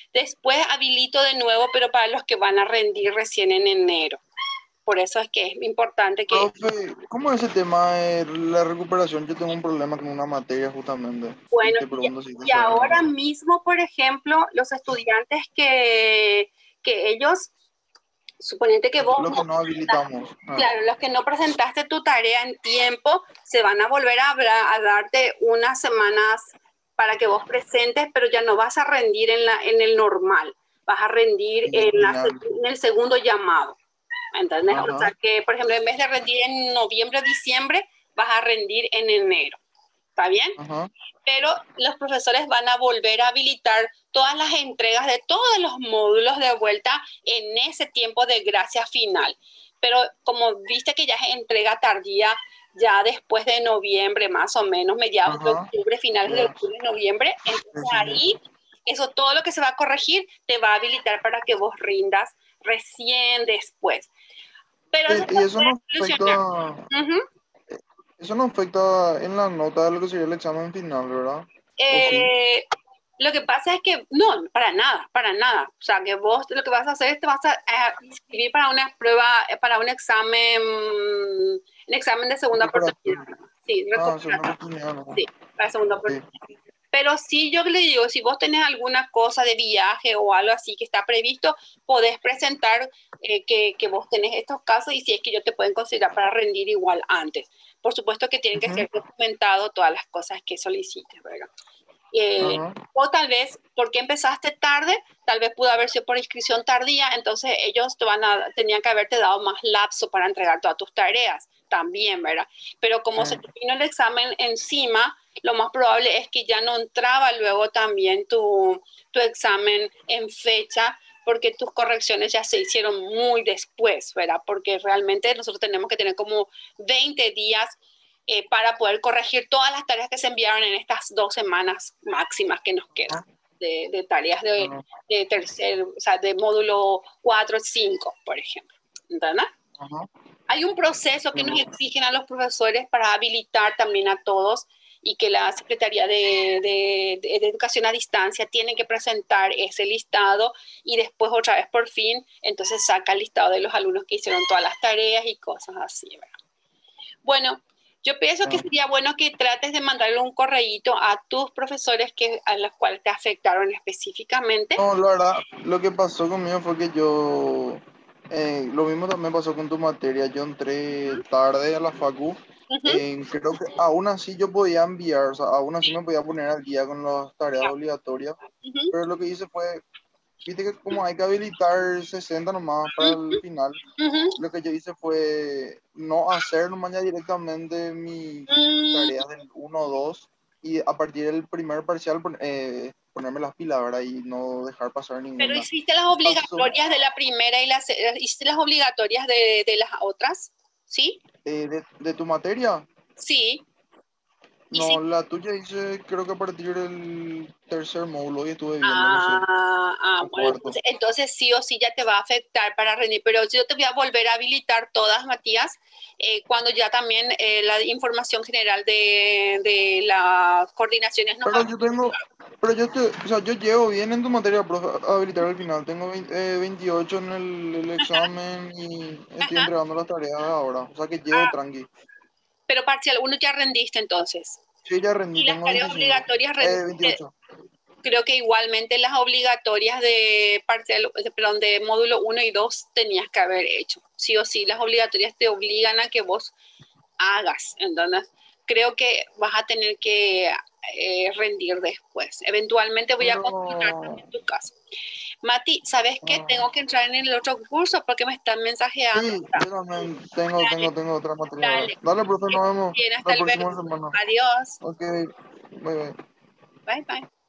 Después habilito de nuevo, pero para los que van a rendir recién en enero. Por eso es que es importante que... Profe, ¿cómo es ese tema de la recuperación? Yo tengo un problema con una materia justamente. Bueno, Y te y, pregunto si te y ahora sabes. mismo, por ejemplo, los estudiantes que, que ellos, suponete que vos Lo que no no habilitamos. Ah, claro, los que no presentaste tu tarea en tiempo se van a volver a, hablar, a darte unas semanas para que vos presentes, pero ya no vas a rendir en, la, en el normal, vas a rendir en en, el la, final. en el segundo llamado. ¿Entendés? O sea Ajá. que, por ejemplo, en vez de rendir en noviembre o diciembre, vas a rendir en enero. ¿Está bien? Ajá. Pero los profesores van a volver a habilitar todas las entregas de todos los módulos de vuelta en ese tiempo de gracia final. Pero como viste que ya es entrega tardía, ya después de noviembre, más o menos, mediados de Ajá. octubre, finales de Yes. octubre, noviembre, Sí, entonces sí, ahí, sí. eso todo lo que se va a corregir te va a habilitar para que vos rindas recién después. Pero eso Y, se y eso puede no solucionar. afecta, Uh-huh. eso no afecta en la nota de lo que sería el examen final, ¿verdad? ¿O sí? Eh, lo que pasa es que no, para nada, para nada. O sea, que vos lo que vas a hacer es te vas a, a inscribir para una prueba, para un examen, un examen de segunda oportunidad. Recuperatorio. Sí, Ah, segunda recuperatorio. oportunidad, ¿no? Sí, para segunda Sí. oportunidad. Pero sí, yo le digo, si vos tenés alguna cosa de viaje o algo así que está previsto, podés presentar eh, que, que vos tenés estos casos y si es que ellos te pueden considerar para rendir igual antes. Por supuesto que tienen que Ujú. ser documentado todas las cosas que solicites, ¿verdad? Eh, Ajá. o tal vez, porque empezaste tarde, tal vez pudo haber sido por inscripción tardía, entonces ellos te van a, tenían que haberte dado más lapso para entregar todas tus tareas, también, ¿verdad? Pero como se Ah, te vino el examen encima, lo más probable es que ya no entraba luego también tu, tu examen en fecha, porque tus correcciones ya se hicieron muy después, ¿verdad? Porque realmente nosotros tenemos que tener como veinte días eh, para poder corregir todas las tareas que se enviaron en estas dos semanas máximas que nos quedan ajá. de, de tareas de, Ah, de tercer, o sea, de módulo cuatro o cinco, por ejemplo. ¿Entendés? ajá. Hay un proceso que nos exigen a los profesores para habilitar también a todos y que la Secretaría de, de, de, de Educación a Distancia tiene que presentar ese listado y después otra vez por fin, entonces saca el listado de los alumnos que hicieron todas las tareas y cosas así, ¿verdad? Bueno, yo pienso que Ah. sería bueno que trates de mandarle un correíto a tus profesores que, a los cuales te afectaron específicamente. No, la verdad, lo que pasó conmigo fue que yo, eh, lo mismo también pasó con tu materia, yo entré tarde a la facu, Uh-huh, eh, creo que aún así yo podía enviar, o sea, aún así sí, me podía poner al día con las tareas claro. obligatorias, Uh-huh, pero lo que hice fue, viste que como hay que habilitar sesenta nomás para el uh-huh, final, uh-huh. lo que yo hice fue no hacer nomás ya directamente mis Mm, tareas del uno o dos y a partir del primer parcial pon- eh, ponerme las pilas, ¿verdad? Y no dejar pasar pero ninguna. hiciste las Y pasó, obligatorias de la primera y las hiciste las obligatorias de, de las otras, ¿sí? eh, de, de tu materia, Sí. Y no, sí. la tuya hice creo que a partir del tercer módulo y estuve viendo, no sé, Ah, ah, o bueno, cuarto. entonces, entonces sí o sí ya te va a afectar para rendir, pero yo te voy a volver a habilitar todas, Matías, eh, cuando ya también eh, la información general de, de las coordinaciones nos Pero habilite. yo tengo, pero yo te, o sea, yo llevo bien en tu materia, profe, a habilitar al final. Tengo veinte, eh, veintiocho en el, el examen y estoy Ajá, entregando las tareas ahora. O sea que llevo ah, tranqui. pero parcial uno ya rendiste entonces. Sí, ya rendí, Y las tengo tareas veinticinco. obligatorias Eh, rendiste. veintiocho. Creo que igualmente las obligatorias de parcial, perdón, de módulo uno y dos tenías que haber hecho. Sí o sí, las obligatorias te obligan a que vos hagas. Entonces, creo que vas a tener que eh, rendir después. Eventualmente voy a Pero, consultar también tu caso. Mati, ¿sabes qué? ah, Tengo que entrar en el otro curso porque me están mensajeando. sí, yo también tengo, tengo, Dale, tengo otra materia ahora. dale. Dale, profe, nos vemos Bien, hasta la luego. próxima semana. Adiós. Ok, bye bye. Bye, bye.